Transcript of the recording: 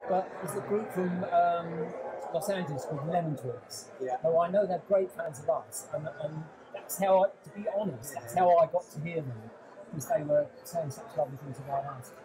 but there's a group from Los Angeles called Lemon Twigs. Yeah. So I know they're great fans of us, and that's how, to be honest, that's how I got to hear them, because they were saying such lovely things about us.